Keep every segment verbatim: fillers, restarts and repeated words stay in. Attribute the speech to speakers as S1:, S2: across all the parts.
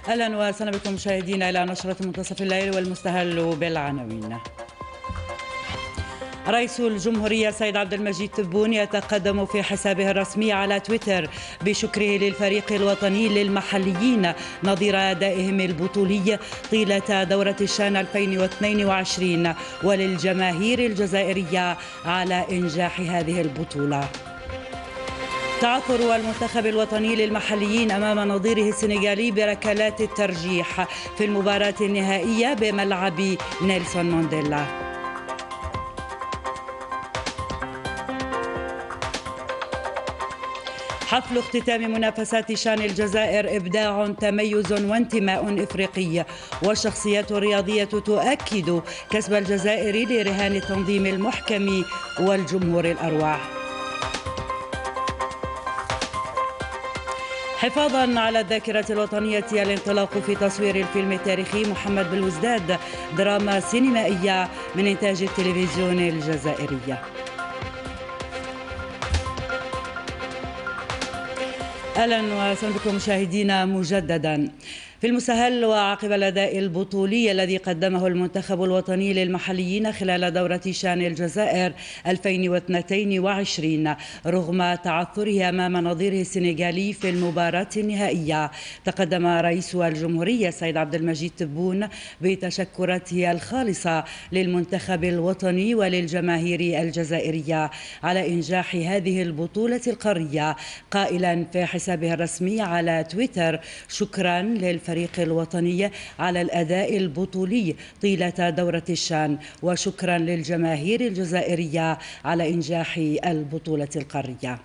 S1: أهلا وسهلا بكم مشاهدينا إلى نشرة منتصف الليل والمستهل بالعناوين. رئيس الجمهورية السيد عبد المجيد تبون يتقدم في حسابه الرسمي على تويتر بشكره للفريق الوطني للمحليين نظير أدائهم البطولي طيلة دورة الشان ألفين واثنين وعشرين وللجماهير الجزائرية على إنجاح هذه البطولة. تعثر المنتخب الوطني للمحليين أمام نظيره السنغالي بركلات الترجيح في المباراة النهائية بملعب نيلسون مانديلا. حفل اختتام منافسات شان الجزائر إبداع تميز وانتماء إفريقي، والشخصيات الرياضية تؤكد كسب الجزائر لرهان التنظيم المحكم والجمهور الأرواح. حفاظا على الذاكرة الوطنية الانطلاق في تصوير الفيلم التاريخي محمد بالوزداد، دراما سينمائية من إنتاج التلفزيون الجزائري. أهلا وسهلا بكم مشاهدينا مجددا. في المسهل وعقب الأداء البطولي الذي قدمه المنتخب الوطني للمحليين خلال دورة شان الجزائر ألفين واثنين وعشرين رغم تعثره أمام نظيره السنغالي في المباراة النهائية، تقدم رئيس الجمهورية السيد عبد المجيد تبون بتشكراته الخالصة للمنتخب الوطني وللجماهير الجزائرية على إنجاح هذه البطولة القارية، قائلا في حسابه الرسمي على تويتر: شكرا للفريق الوطني على الأداء البطولي طيلة دورة الشان، وشكرا للجماهير الجزائرية على إنجاح البطولة القارية.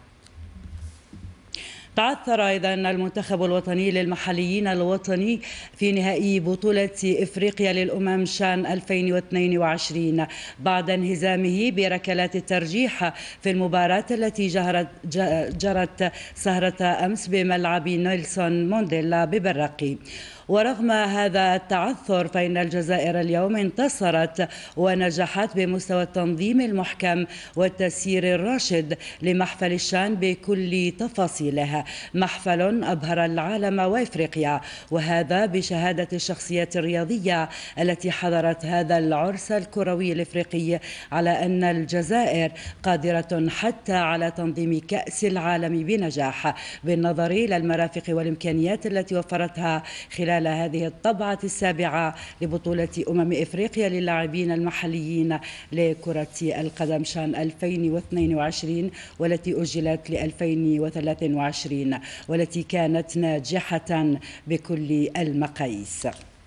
S1: تعثر أيضا المنتخب الوطني للمحليين الوطني في نهائي بطولة إفريقيا للأمم شان ألفين واثنين وعشرين بعد انهزامه بركلات الترجيح في المباراة التي جرت, جرت سهرة أمس بملعب نيلسون مانديلا ببرقي. ورغم هذا التعثر فإن الجزائر اليوم انتصرت ونجحت بمستوى التنظيم المحكم والتسيير الراشد لمحفل الشان بكل تفاصيله، محفل أبهر العالم وإفريقيا، وهذا بشهادة الشخصيات الرياضية التي حضرت هذا العرس الكروي الإفريقي على أن الجزائر قادرة حتى على تنظيم كأس العالم بنجاح، بالنظر إلى المرافق والإمكانيات التي وفرتها خلال خلال هذه الطبعة السابعة لبطولة أمم إفريقيا للاعبين المحليين لكرة القدم شان ألفين واثنين وعشرين، والتي أجلت ل ألفين وثلاثة وعشرين والتي كانت ناجحة بكل المقاييس.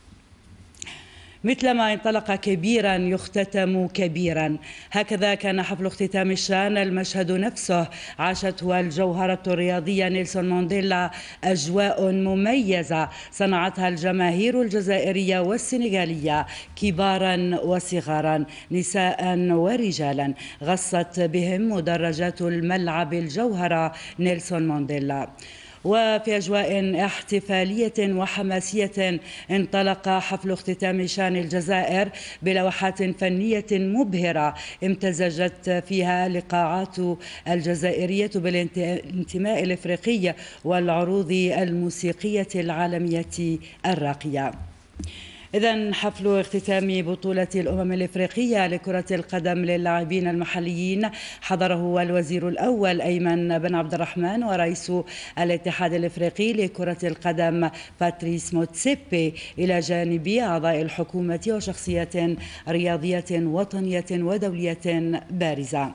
S1: مثلما انطلق كبيرا يختتم كبيرا، هكذا كان حفل اختتام الشان المشهد نفسه عاشته الجوهرة الرياضية نيلسون مانديلا أجواء مميزة صنعتها الجماهير الجزائرية والسنغالية، كبارا وصغارا، نساء ورجالا، غصت بهم مدرجات الملعب الجوهرة نيلسون مانديلا. وفي أجواء احتفالية وحماسية انطلق حفل اختتام شان الجزائر بلوحات فنية مبهرة امتزجت فيها اللقاعات الجزائرية بالانتماء الإفريقي والعروض الموسيقية العالمية الراقية. إذن حفل اختتام بطولة الأمم الإفريقية لكرة القدم للاعبين المحليين حضره الوزير الأول أيمن بن عبد الرحمن ورئيس الاتحاد الإفريقي لكرة القدم باتريس موتسيبي، إلى جانب أعضاء الحكومة وشخصيات رياضية وطنية ودولية بارزة.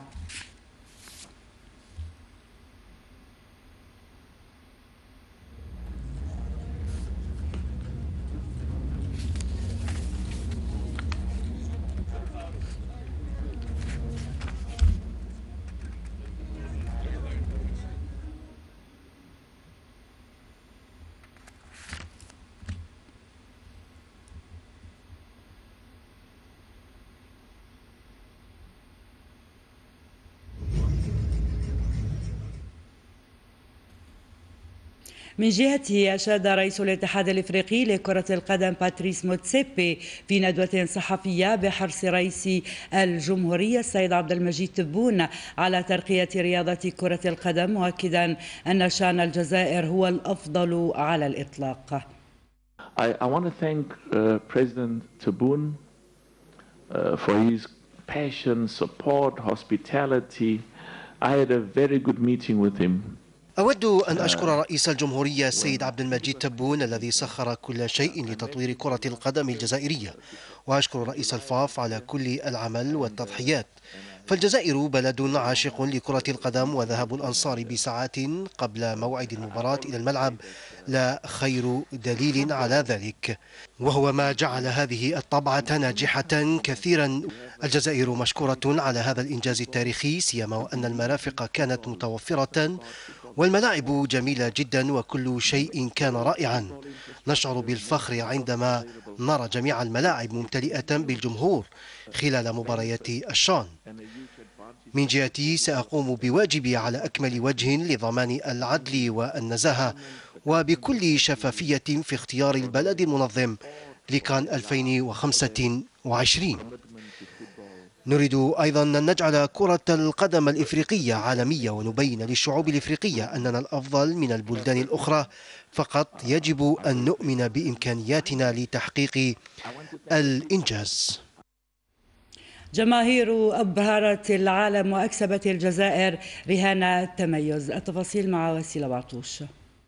S1: من جهته أشاد رئيس الاتحاد الإفريقي لكرة القدم باتريس موتسيبي في ندوة صحفية بحرص رئيس الجمهورية السيد عبد المجيد تبون على ترقية رياضة كرة القدم، مؤكدا أن شأن الجزائر هو الأفضل على الإطلاق.
S2: I, I want to thank uh, President Tebboune uh, for his passion, support, hospitality. I had a very good meeting with him.
S3: أود أن أشكر رئيس الجمهورية السيد عبد المجيد تبون الذي سخر كل شيء لتطوير كرة القدم الجزائرية، وأشكر رئيس الفاف على كل العمل والتضحيات. فالجزائر بلد عاشق لكرة القدم، وذهاب الأنصار بساعات قبل موعد المباراة إلى الملعب لا خير دليل على ذلك، وهو ما جعل هذه الطبعة ناجحة كثيرا. الجزائر مشكورة على هذا الإنجاز التاريخي، سيما وأن المرافق كانت متوفرة والملاعب جميلة جدا وكل شيء كان رائعا. نشعر بالفخر عندما نرى جميع الملاعب ممتلئة بالجمهور خلال مباريات الشان. من جهتي سأقوم بواجبي على أكمل وجه لضمان العدل والنزاهة وبكل شفافية في اختيار البلد المنظم لكان ألفين وخمسة وعشرين. نريد أيضا أن نجعل كرة القدم الإفريقية عالمية ونبين للشعوب الإفريقية أننا الأفضل من البلدان الأخرى، فقط يجب أن نؤمن بإمكانياتنا لتحقيق الإنجاز.
S1: جماهير أبهرت العالم وأكسبت الجزائر رهان التميز. التفاصيل مع وسيلة بعطوش.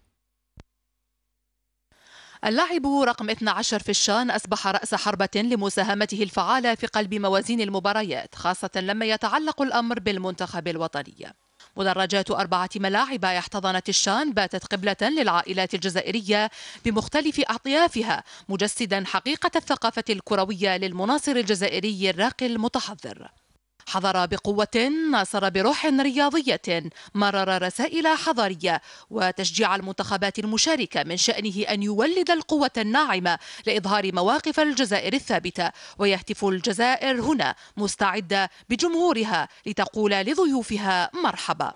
S4: اللاعب رقم اثني عشر في الشان أصبح رأس حربة لمساهمته الفعالة في قلب موازين المباريات، خاصة لما يتعلق الأمر بالمنتخب الوطني. مدرجات أربعة ملاعب احتضنت الشان باتت قبلة للعائلات الجزائرية بمختلف أطيافها، مجسدا حقيقة الثقافة الكروية للمناصر الجزائري الراقي المتحضر. حضر بقوة، ناصر بروح رياضية، مرر رسائل حضارية وتشجيع المنتخبات المشاركة من شأنه أن يولد القوة الناعمة لإظهار مواقف الجزائر الثابتة. ويهتف الجزائر هنا مستعدة بجمهورها لتقول لضيوفها مرحبا.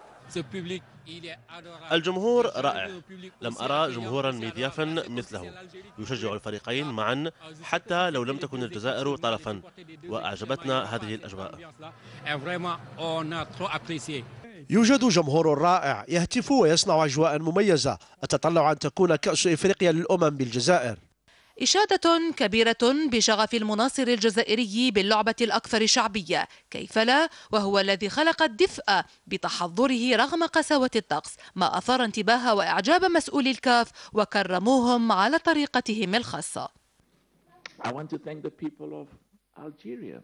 S5: الجمهور رائع، لم أرى جمهورا مضيافا مثله، يشجع الفريقين معا حتى لو لم تكن الجزائر طرفا، وأعجبتنا هذه الأجواء.
S6: يوجد جمهور رائع يهتف ويصنع أجواء مميزة. أتطلع أن تكون كأس إفريقيا للأمم بالجزائر.
S4: إشادة كبيرة بشغف المناصر الجزائري باللعبة الأكثر شعبية، كيف لا، وهو الذي خلق الدفء بتحضره رغم قساوة الطقس، ما أثار انتباه وإعجاب مسؤولي الكاف وكرموهم على طريقتهم الخاصة.
S2: I want to thank the people of Algeria.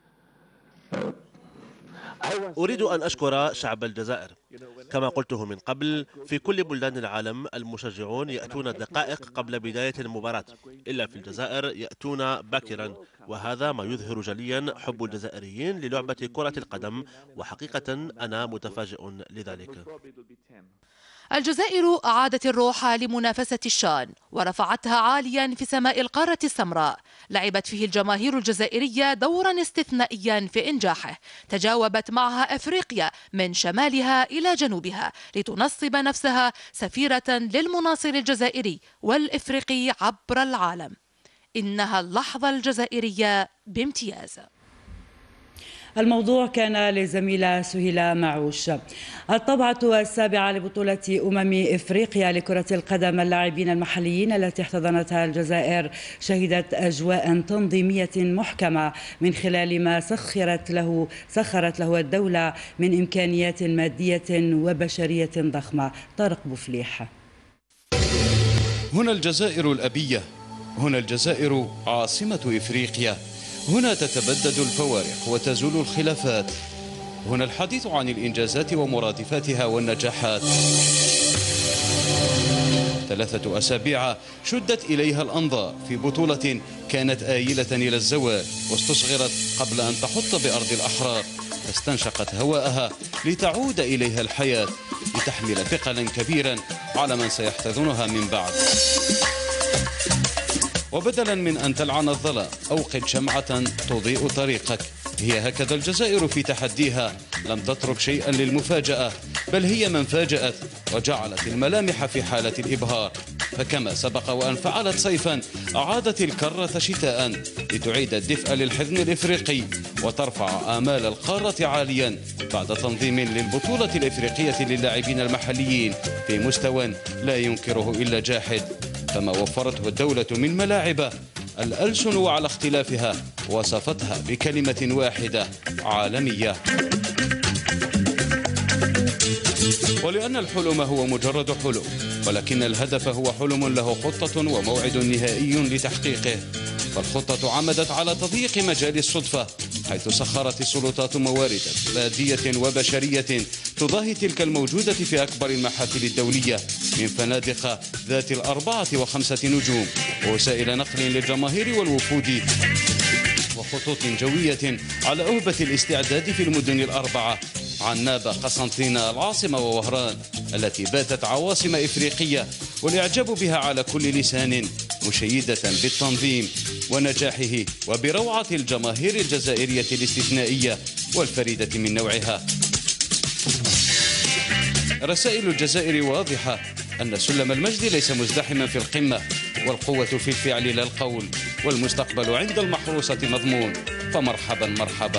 S5: أريد أن أشكر شعب الجزائر. كما قلته من قبل، في كل بلدان العالم المشجعون يأتون دقائق قبل بداية المباراة، إلا في الجزائر يأتون باكرا، وهذا ما يظهر جليا حب الجزائريين للعبة كرة القدم، وحقيقة أنا متفاجئ لذلك.
S4: الجزائر أعادت الروح لمنافسة الشان ورفعتها عاليا في سماء القارة السمراء. لعبت فيه الجماهير الجزائرية دورا استثنائيا في إنجاحه، تجاوبت معها أفريقيا من شمالها إلى جنوبها لتنصب نفسها سفيرة للمناصر الجزائري والإفريقي عبر العالم. إنها اللحظة الجزائرية بامتياز.
S1: الموضوع كان لزميلة سهيلة معوش. الطبعة السابعة لبطولة أمم إفريقيا لكرة القدم اللاعبين المحليين التي احتضنتها الجزائر شهدت أجواء تنظيمية محكمة من خلال ما سخرت له سخرت له الدولة من إمكانيات مادية وبشرية ضخمة. طارق بوفليح.
S7: هنا الجزائر الأبية، هنا الجزائر عاصمة إفريقيا، هنا تتبدد الفوارق وتزول الخلافات، هنا الحديث عن الإنجازات ومرادفاتها والنجاحات. ثلاثة أسابيع شدت إليها الأنظار في بطولة كانت آيلة إلى الزوال، واستصغرت قبل أن تحط بأرض الأحرار، فاستنشقت هواءها لتعود إليها الحياة، لتحمل ثقلا كبيرا على من سيحتضنها من بعد. وبدلا من أن تلعن الظلام أوقد شمعة تضيء طريقك. هي هكذا الجزائر في تحديها، لم تترك شيئا للمفاجأة، بل هي من فاجأت وجعلت الملامح في حالة الإبهار. فكما سبق وأن فعلت صيفا، أعادت الكرة شتاء لتعيد الدفء للحضن الإفريقي وترفع آمال القارة عاليا بعد تنظيم للبطولة الإفريقية للاعبين المحليين في مستوى لا ينكره إلا جاحد. فما وفرته الدولة من ملاعب الألسن وعلى اختلافها وصفتها بكلمة واحدة: عالمية. ولأن الحلم هو مجرد حلم، ولكن الهدف هو حلم له خطة وموعد نهائي لتحقيقه، فالخطة عمدت على تضييق مجال الصدفة، حيث سخرت السلطات موارد مادية وبشرية تضاهي تلك الموجودة في أكبر المحافل الدولية من فنادق ذات الأربعة وخمسة نجوم، ووسائل نقل للجماهير والوفود، وخطوط جوية على أهبة الاستعداد في المدن الأربعة: عنابة، قسنطينة، العاصمة، ووهران، التي باتت عواصم إفريقية والإعجاب بها على كل لسان، مشيدة بالتنظيم ونجاحه وبروعة الجماهير الجزائرية الاستثنائية والفريدة من نوعها. رسائل الجزائر واضحة: أن سلم المجد ليس مزدحما في القمة، والقوة في الفعل لا القول، والمستقبل عند المحروسة مضمون، فمرحبا مرحبا.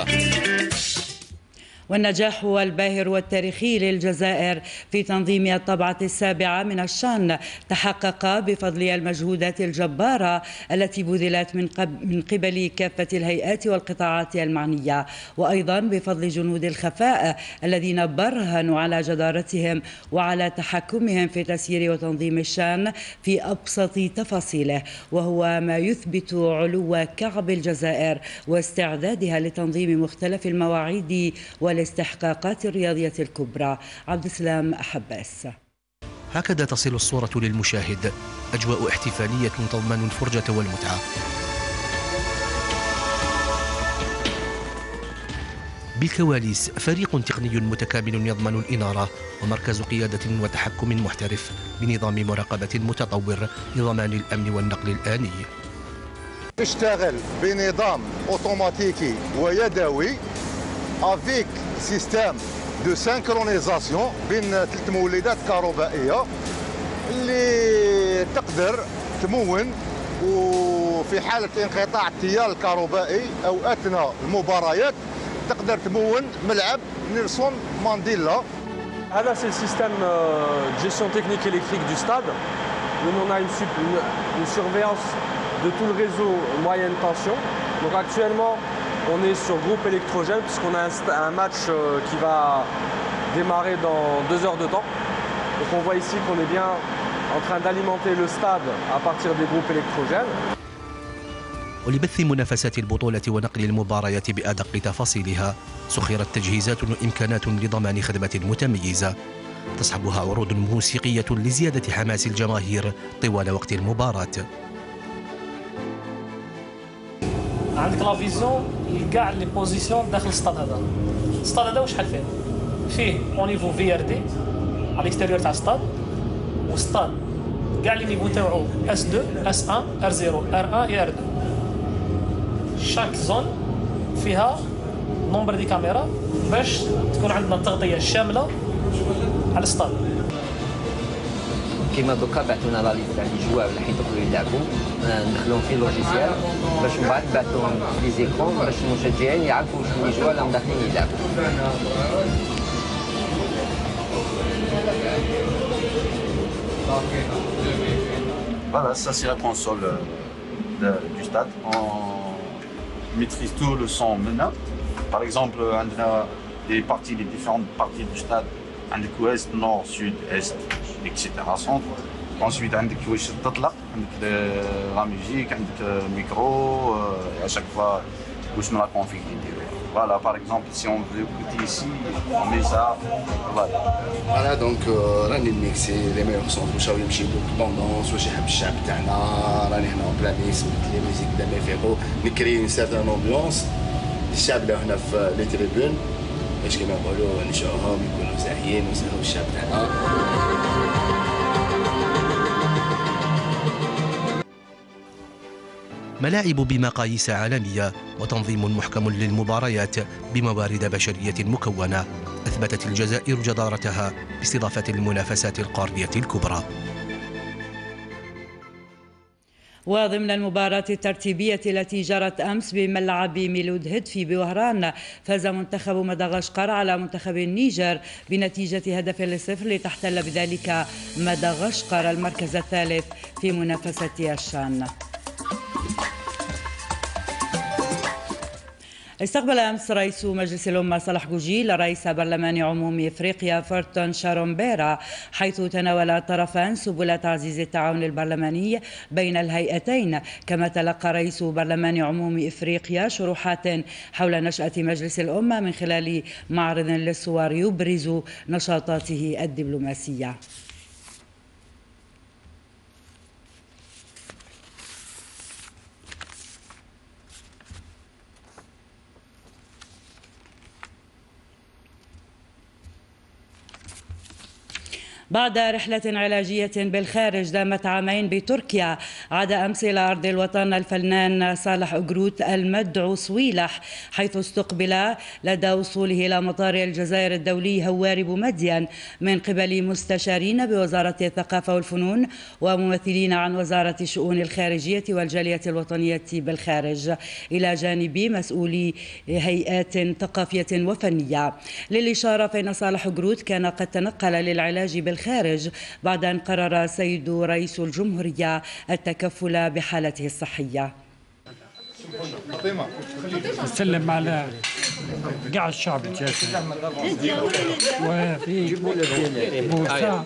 S1: والنجاح الباهر والتاريخي للجزائر في تنظيم الطبعة السابعة من الشان تحقق بفضل المجهودات الجبارة التي بذلت من من قبل كافة الهيئات والقطاعات المعنية، وأيضا بفضل جنود الخفاء الذين برهنوا على جدارتهم وعلى تحكمهم في تسيير وتنظيم الشان في أبسط تفاصيله، وهو ما يثبت علو كعب الجزائر واستعدادها لتنظيم مختلف المواعيد والاستحقاقات الرياضية الكبرى. عبد السلام حباس.
S3: هكذا تصل الصورة للمشاهد، أجواء احتفالية تضمن الفرجة والمتعة. بالكواليس فريق تقني متكامل يضمن الإنارة، ومركز قيادة وتحكم محترف بنظام مراقبة متطور لضمان الأمن والنقل الآني.
S8: اشتغل بنظام اوتوماتيكي ويدوي افيك سيستم دو سينكرونيزاسيون بين ثلاث مولدات كهربائيه اللي تقدر تمون، وفي حاله انقطاع التيار الكهربائي او اثناء المباريات تقدر تمون ملعب نيلسون مانديلا.
S9: هذا سي السيستم جيستيون تكنيك الكتريك دو ستاد où on a une, une, une surveillance de tout le réseau moyenne tension. Donc actuellement on est sur groupe électrogène puisqu'on a un, un match euh, qui va démarrer dans deux heures de temps. Donc on voit ici qu'on est bien en train d'alimenter le stade à partir des groupes électrogènes.
S3: ولبث منافسات البطولة ونقل المباريات بأدق تفاصيلها سخرت تجهيزات وإمكانات لضمان خدمة متميزة تصحبها عروض موسيقية لزيادة حماس الجماهير طوال وقت المباراة.
S10: عندك لا فيزيون لكاع لي بوزيسيون داخل السطاد هذا. السطاد هذا وشحال فيه؟ فيه اون نيفو في ار دي على الاكستيريور تاع السطاد، والسطاد كاع لي نيفو تاعو اس اثنين اس واحد ار صفر ار واحد ار اثنين. شاك زون فيها نومبر دي كاميرا باش تكون عندنا التغطية الشاملة على السطاد.
S11: كيما دوكا بعثونا لا ليست تاع لي جوار اللي حيدخلوا يلعبوا، ندخلوهم في لوجيسيال باش من بعد نبعثوهم لي زيكرون باش المشجعين يعرفوا شنو لي جوار راهم داخلين يلعبوا.
S12: Voilà, ça c'est la console de, du stade. On maîtrise tout le son maintenant. Par exemple, on a des parties, les différentes parties du stade, عندك ouest, nord, sud, est, et cetera centre. Ensuite, عندك واش تطلق، عندك la musique, عندك micro, à chaque fois واش من la config اللي نديروها. Voilà, par exemple, si on veut écouter ici, on met ça. Voilà.
S13: Voilà, donc راني نميكسي لي ميور سون واش راهو يمشي بالطوندونس، واش يحب الشعب تاعنا، راني هنا اون بلان ميكس لي ميوزيك بلا ما يفيقوا، نكري اون سيرتان امبيونس الشعب اللي هنا في لي تريبون باش كيما نقولوا نشوفهم يكونوا زاهيين ونسهلوا الشعب تاعنا.
S3: ملاعب بمقاييس عالمية وتنظيم محكم للمباريات بموارد بشرية مكونة أثبتت الجزائر جدارتها باستضافة المنافسات القارية الكبرى.
S1: وضمن المباراة الترتيبية التي جرت أمس بملعب ميلود هدفي بوهران، فاز منتخب مدغشقر على منتخب النيجر بنتيجة هدف لصفر لتحتل بذلك مدغشقر المركز الثالث في منافسة الشان. استقبل أمس رئيس مجلس الأمة صالح جوجيل رئيس برلمان عموم إفريقيا فورتون شارومبيرا، حيث تناول الطرفان سبل تعزيز التعاون البرلماني بين الهيئتين. كما تلقى رئيس برلمان عموم إفريقيا شروحات حول نشأة مجلس الأمة من خلال معرض للصور يبرز نشاطاته الدبلوماسية. بعد رحلة علاجية بالخارج دامت عامين بتركيا، عاد أمس إلى أرض الوطن الفنان صالح أجروت المدعو صويلح، حيث استقبل لدى وصوله إلى مطار الجزائر الدولي هواري بومدين من قبل مستشارين بوزارة الثقافة والفنون وممثلين عن وزارة الشؤون الخارجية والجالية الوطنية بالخارج، إلى جانب مسؤولي هيئات ثقافية وفنية. للإشارة فإن صالح أجروت كان قد تنقل للعلاج بالخارج الخارج بعد أن قرر السيد رئيس الجمهورية التكفل بحالته الصحية.
S14: نسلم على قاع الشعب الجزائري وفي بوسع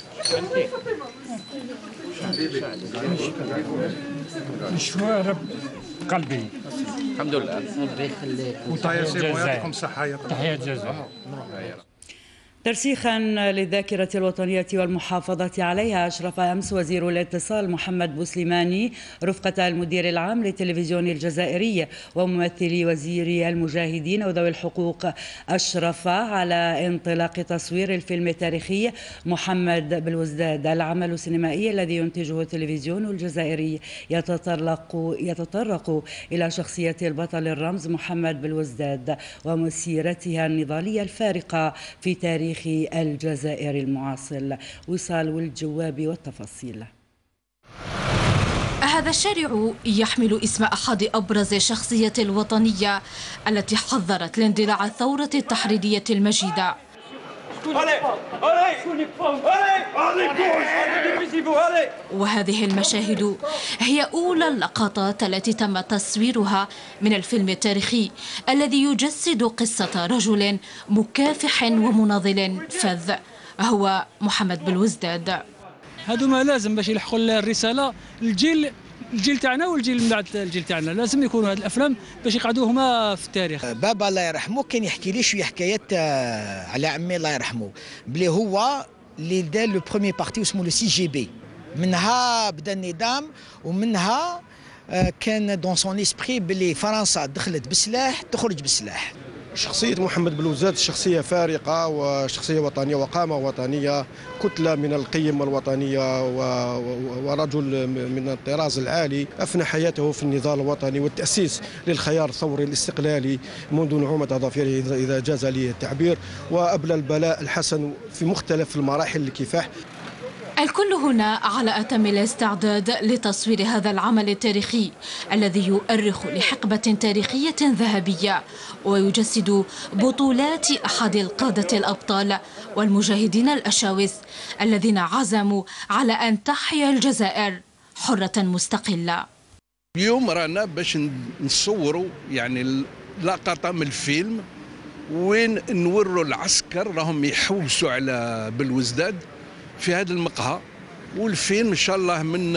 S14: مشوار قلبي
S15: الحمد لله.
S14: وتحية الجزائر. تحية الجزائر.
S1: ترسيخا للذاكرة الوطنية والمحافظة عليها، أشرف أمس وزير الاتصال محمد بوسليماني رفقة المدير العام للتلفزيون الجزائري وممثلي وزير المجاهدين وذوي الحقوق، أشرف على انطلاق تصوير الفيلم التاريخي محمد بالوزداد، العمل السينمائي الذي ينتجه التلفزيون الجزائري يتطرق يتطرق إلى شخصية البطل الرمز محمد بالوزداد ومسيرتها النضالية الفارقة في تاريخ الجزائر المعاصر. وصال والجواب والتفاصيل.
S16: هذا الشارع يحمل اسم أحد أبرز الشخصيات الوطنية التي حضرت لاندلاع الثورة التحريرية المجيدة. وهذه المشاهد هي أولى اللقطات التي تم تصويرها من الفيلم التاريخي الذي يجسد قصة رجل مكافح ومناضل فذ هو محمد بالوزداد.
S14: هذو ما لازم باش يلحقوا الرسالة الجيل الجيل تاعنا والجيل من بعد الجيل تاعنا، لازم يكونوا هذه الافلام باش يقعدوا هما في التاريخ.
S17: بابا الله يرحمه كان يحكي لي شويه حكايات على عمي الله يرحمه، بلي هو اللي دار لو بروميي بارتي اسمه لو سي جي بي، منها بدا النظام ومنها كان دون سون اسبري بلي فرنسا دخلت بالسلاح تخرج بالسلاح.
S18: شخصية محمد بالوزداد شخصية فارقة وشخصية وطنية وقامة وطنية، كتلة من القيم الوطنية ورجل من الطراز العالي، أفنى حياته في النضال الوطني والتأسيس للخيار الثوري الاستقلالي منذ نعومة أظافره إذا جاز لي التعبير، وأبلى البلاء الحسن في مختلف المراحل الكفاح.
S16: الكل هنا على أتم الاستعداد لتصوير هذا العمل التاريخي الذي يؤرخ لحقبة تاريخية ذهبية ويجسد بطولات أحد القادة الأبطال والمجاهدين الأشاوس الذين عزموا على أن تحيا الجزائر حرة مستقلة.
S19: اليوم رانا باش نصوروا يعني لقطة من الفيلم وين نوروا العسكر راهم يحوسوا على بالوزداد في هذا المقهى، والفيلم ان شاء الله من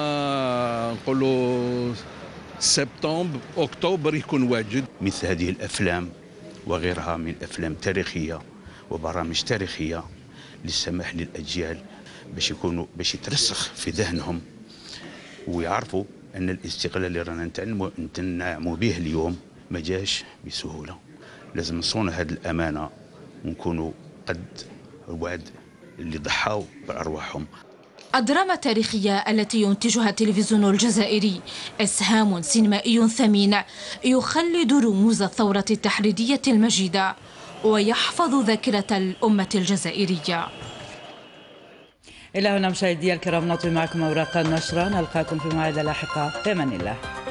S19: نقولوا سبتمبر اكتوبر يكون واجد.
S20: مثل هذه الافلام وغيرها من افلام تاريخيه وبرامج تاريخيه للسماح للاجيال باش يكونوا باش يترسخ في ذهنهم ويعرفوا ان الاستقلال اللي رانا نتنعموا به اليوم ما جاش بسهوله، لازم نصون هذه الامانه ونكونوا قد الوعد اللي ضحوا بأرواحهم.
S16: الدراما التاريخية التي ينتجها التلفزيون الجزائري إسهام سينمائي ثمين يخلد رموز الثورة التحريرية المجيدة ويحفظ ذاكرة الأمة الجزائرية.
S1: إلى هنا مشاهدي الكرام نطوي معكم أوراق النشرة، نلقاكم في موعد لاحقة في أمان الله.